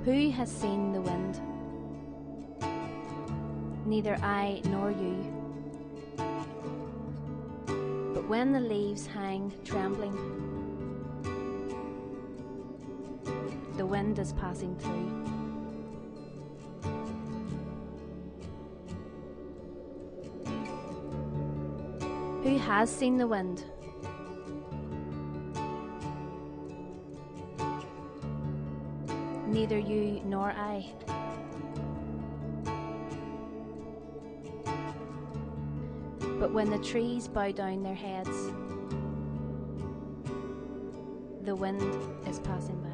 Who has seen the wind? Neither I nor you. But when the leaves hang trembling, the wind is passing through. Who has seen the wind? Neither you nor I. But when the trees bow down their heads, the wind is passing by.